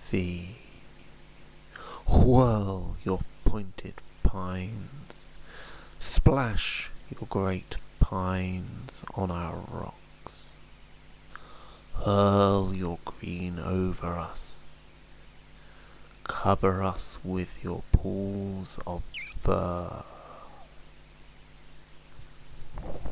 sea. Whirl your pointed pines, splash your great pines on our rocks. Hurl your green over us, cover us with your pools of fur.